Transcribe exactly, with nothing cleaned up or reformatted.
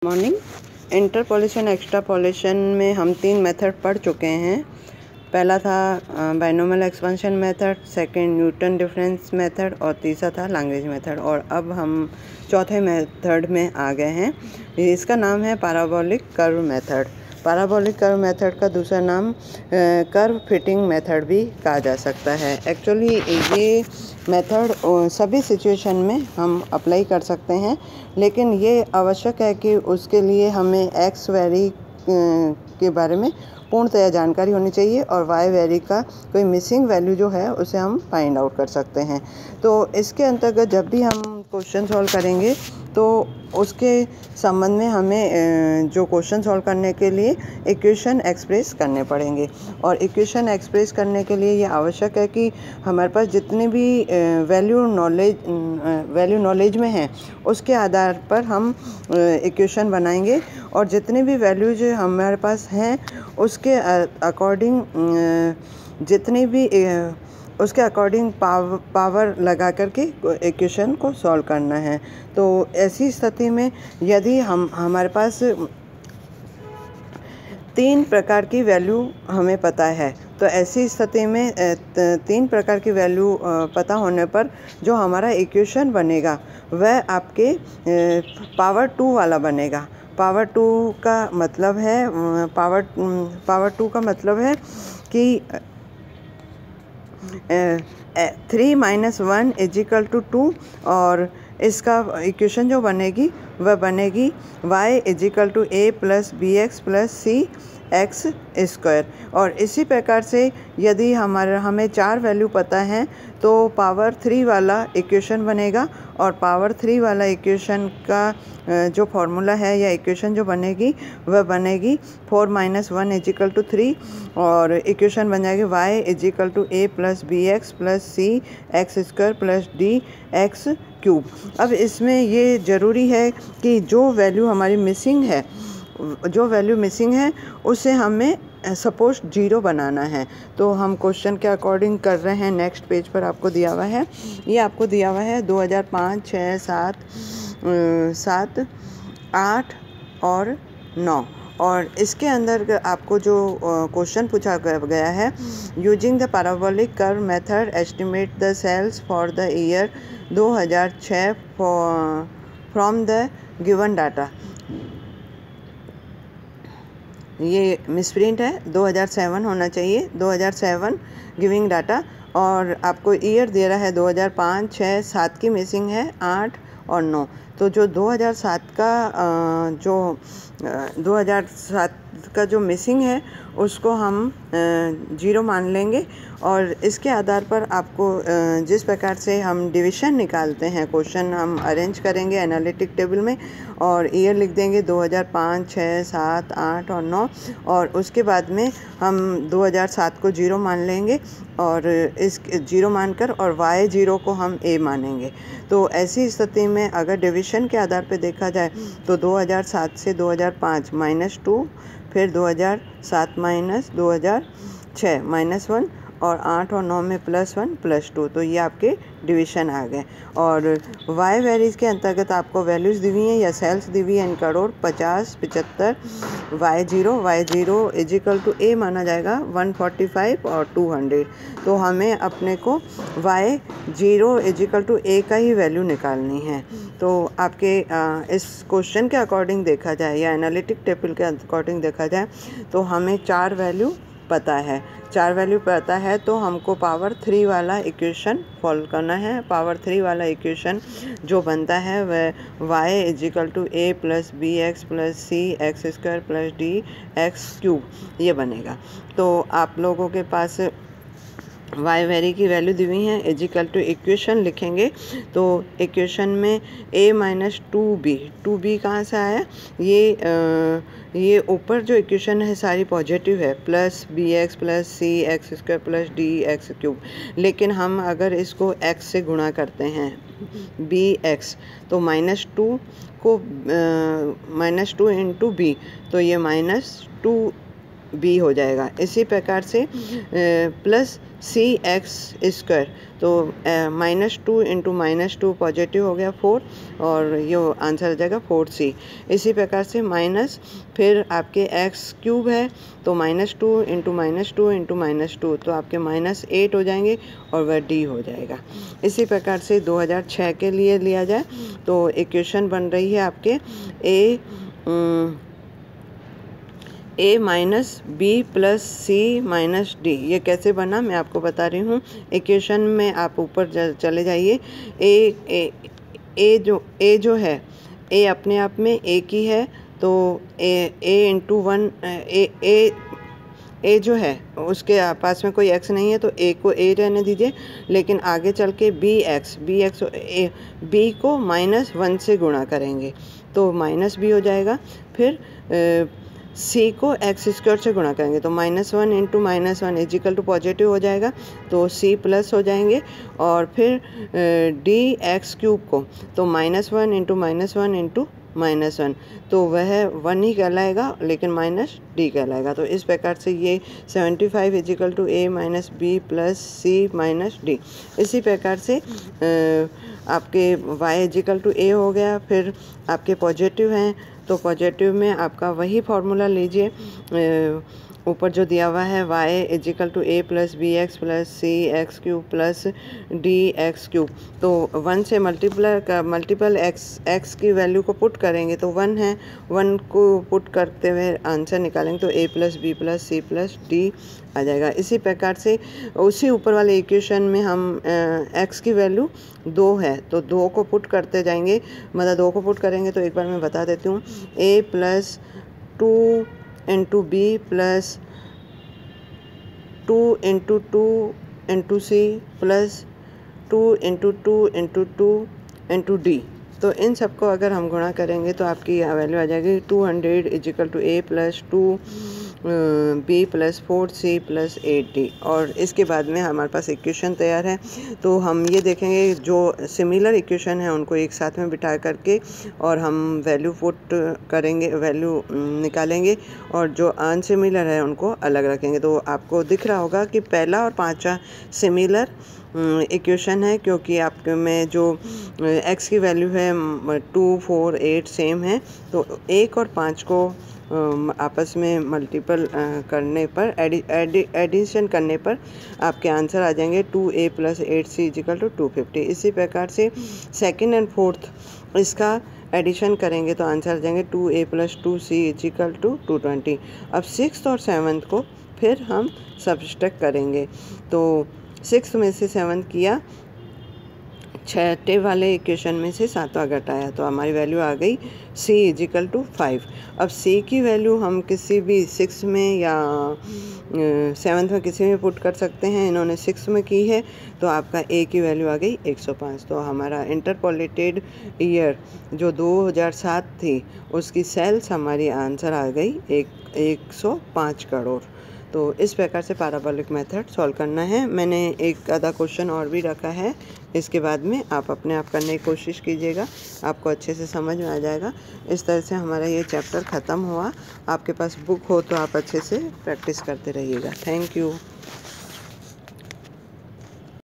Morning. Interpolation extrapolation में हम तीन मेथड पढ़ चुके हैं। पहला था binomial expansion method, second Newton difference method और तीसरा था लैग्रेंज मेथड। और अब हम चौथे मेथड में आ गए हैं। इसका नाम है parabolic curve method. Parabolic curve method का दूसरा नाम कर्व फिटिंग मेथड भी कहा जा सकता है। एक्चुअली ये मेथड सभी सिचुएशन में हम अप्लाई कर सकते हैं, लेकिन ये आवश्यक है कि उसके लिए हमें एक्स वैरी के बारे में पूर्णतया जानकारी होनी चाहिए और वाई वैरी का कोई मिसिंग वैल्यू जो है उसे हम फाइंड आउट कर सकते हैं। तो इसके अंतर्गत जब भी हम क्वेश्चन सॉल्व करेंगे तो उसके संबंध में हमें जो क्वेश्चन सॉल्व करने के लिए इक्वेशन एक्सप्रेस करने पड़ेंगे। और इक्वेशन एक्सप्रेस करने के लिए ये आवश्यक है कि हमारे पास जितने भी वैल्यू नॉलेज वैल्यू नॉलेज में हैं उसके आधार पर हम इक्वेशन बनाएंगे और जितने भी वैल्यूज हमारे पास हैं उसके अकॉर्डिंग जितनी भी उसके अकॉर्डिंग पाव, पावर लगा करके इक्वेशन को सॉल्व करना है। तो ऐसी स्थिति में यदि हम हमारे पास तीन प्रकार की वैल्यू हमें पता है, तो ऐसी स्थिति में तीन प्रकार की वैल्यू पता होने पर जो हमारा इक्वेशन बनेगा वह आपके पावर टू वाला बनेगा। पावर टू का मतलब है पावर पावर टू का मतलब है कि three minus one is equal to two, और इसका इक्वेशन जो बनेगी वह बनेगी y is equal to A plus B X plus C X square. और इसी प्रकार से यदि हमारा हमें चार वैल्यू पता है तो पावर थ्री वाला इक्वेशन बनेगा, और पावर थ्री वाला इक्वेशन का जो फॉर्मूला है या इक्वेशन जो बनेगी वह बनेगी four minus one is equal to three, और इक्वेशन बन जाएगी y is equal to A plus B X plus C X square plus D X cube. अब इसमें ये ज़रूरी है कि जो वैल्यू हमारी मिसिंग है जो वैल्यू मिसिंग है उसे हमें सपोज जीरो बनाना है। तो हम क्वेश्चन के अकॉर्डिंग कर रहे हैं। नेक्स्ट पेज पर आपको दिया हुआ है, ये आपको दिया हुआ है दो हज़ार पाँच, छः, सात, सात, आठ और नौ। और इसके अंदर आपको जो क्वेश्चन पूछा गया है, using the parabolic curve method estimate the sales for the year दो हज़ार छः फ्रॉम द गिवन डाटा। ये मिसप्रिंट है, दो हज़ार सात होना चाहिए, दो हज़ार सात गिविंग डाटा, और आपको ईयर दे रहा है दो हज़ार पाँच, छः, सात की मिसिंग है, आठ और नौ। तो जो दो हज़ार सात का जो दो हज़ार सात का जो मिसिंग है उसको हम जीरो मान लेंगे। और इसके आधार पर आपको जिस प्रकार से हम डिवीज़न निकालते हैं, क्वेश्चन हम अरेंज करेंगे एनालिटिक टेबल में और ईयर लिख देंगे दो हज़ार पाँच, छः, सात, आठ और नौ, और उसके बाद में हम दो हज़ार सात को जीरो मान लेंगे और इस जीरो मानकर और वाई जीरो को हम ए मानेंगे। तो ऐसी स्थिति में अगर डिवीज़न के आधार पर देखा जाए तो दो हज़ार सात से दो हज़ार पाँच माइनस टू, फिर दो हज़ार सात माइनस दो हज़ार छः माइनस वन, और आठ और नौ में प्लस वन प्लस टू। तो ये आपके डिवीज़न आ गए। और वाई वैरीज के अंतर्गत आपको वैल्यूज़ दी हुई हैं या सेल्स दी हुई हैं इन करोड़, पचास, पचहत्तर, Y zero Y zero is equal to A माना जाएगा वन फोर्टी फाइव और टू हंड्रेड। तो हमें अपने को Y zero is equal to A का ही वैल्यू निकालनी है। तो आपके आ, इस क्वेश्चन के अकॉर्डिंग देखा जाए या एनालिटिक टेबल के अकॉर्डिंग देखा जाए तो हमें चार वैल्यू पता है चार वैल्यू पता है तो हमको पावर थ्री वाला इक्वेशन फॉलो करना है। पावर थ्री वाला इक्वेशन जो बनता है वह y is equal to A plus B X plus C X square plus D X cube ये बनेगा। तो आप लोगों के पास वाई वैरी की वैल्यू दी हुई है, इज इक्वल टू इक्वेशन लिखेंगे तो इक्वेशन में a minus two B two B कहाँ से आया, ये आ, ये ऊपर जो इक्वेशन है सारी पॉजिटिव है, plus B X plus C X square plus D X cube. लेकिन हम अगर इसको x से गुणा करते हैं बी एक्स तो माइनस टू को माइनस टू इंटू बी, तो ये माइनस टू बी हो जाएगा। इसी प्रकार से प्लस सी एक्स स्क्वायर, तो minus two into minus two positive हो गया फोर, और ये आंसर आ जाएगा फोर सी। इसी प्रकार से माइनस फिर आपके एक्स क्यूब है, तो minus two into minus two into minus two, तो आपके माइनस एट हो जाएंगे और वह डी हो जाएगा। इसी प्रकार से दो हज़ार छः के लिए लिया जाए तो इक्वेशन बन रही है आपके A A minus B plus C minus D. ये कैसे बना मैं आपको बता रही हूँ। इक्वेशन में आप ऊपर चले जाइए। ए ए ए जो ए जो है, ए अपने आप में एक ही है, तो ए ए इंटू वन ए ए ए जो है उसके पास में कोई एक्स नहीं है, तो ए को ए रहने दीजिए, लेकिन आगे चल के B X B X A B को माइनस वन से गुणा करेंगे तो माइनस बी हो जाएगा। फिर सी को एक्स स्क्वायर से गुणा करेंगे तो minus one into minus one is equal to positive हो जाएगा, तो सी प्लस हो जाएंगे। और फिर डी एक्स क्यूब को तो minus one into minus one into minus one, तो वह वन ही कहलाएगा लेकिन माइनस डी कहलाएगा। तो इस प्रकार से ये seventy five is equal to A minus B plus C minus D. इसी प्रकार से आपके y इजिकल टू ए हो गया। फिर आपके पॉजिटिव हैं तो पॉजिटिव में आपका वही फार्मूला लीजिए, ऊपर जो दिया हुआ है y is equal to A plus B X plus C X cube plus D X cube, तो वन से मल्टीप्लाई का मल्टीपल एक्स एक्स की वैल्यू को पुट करेंगे तो वन है, वन को पुट करते हुए आंसर निकालेंगे तो A plus B plus C plus D आ जाएगा। इसी प्रकार से उसी ऊपर वाले इक्वेशन में हम एक्स की वैल्यू दो है तो दो को पुट करते जाएंगे, मतलब दो को पुट करेंगे तो एक बार मैं बता देती हूँ। A plus two into B plus two into two into C plus two into two into two into D, तो इन सबको अगर हम गुणा करेंगे तो आपकी वैल्यू आ जाएगी two hundred is equal to A plus two B plus four C plus eight D. और इसके बाद में हमारे पास इक्वेशन तैयार है, तो हम ये देखेंगे जो सिमिलर इक्वेशन है उनको एक साथ में बिठा करके और हम वैल्यू पुट करेंगे, वैल्यू निकालेंगे, और जो अनसिमिलर है उनको अलग रखेंगे। तो आपको दिख रहा होगा कि पहला और पांचवा सिमिलर इक्वेशन है, क्योंकि आपके में जो एक्स की वैल्यू है टू फोर एट सेम है, तो एक और पाँच को आपस में मल्टीपल करने पर एडि, एडि, एडिशन करने पर आपके आंसर आ जाएंगे two A plus eight C is equal to two fifty. इसी प्रकार से सेकंड एंड फोर्थ इसका एडिशन करेंगे तो आंसर आ जाएंगे two A plus two C is equal to two twenty. अब सिक्स्थ और सेवन्थ को फिर हम सब्सट्रैक्ट करेंगे, तो सिक्स्थ में से सेवन्थ किया, छठे वाले इक्वेशन में से सातवां घटाया, तो हमारी वैल्यू आ गई c इजिकल टू फाइव। अब c की वैल्यू हम किसी भी सिक्स में या सेवन्थ में किसी में पुट कर सकते हैं, इन्होंने सिक्स में की है तो आपका a की वैल्यू आ गई एक सौ पाँच। तो हमारा इंटरपोलेटेड ईयर जो दो हज़ार सात थी उसकी सेल्स हमारी आंसर आ गई एक एक सौ पाँच करोड़। तो इस प्रकार से पैराबोलिक मेथड सॉल्व करना है। मैंने एक आधा क्वेश्चन और भी रखा है, इसके बाद में आप अपने आप करने की कोशिश कीजिएगा, आपको अच्छे से समझ में आ जाएगा। इस तरह से हमारा ये चैप्टर ख़त्म हुआ। आपके पास बुक हो तो आप अच्छे से प्रैक्टिस करते रहिएगा। Thank you.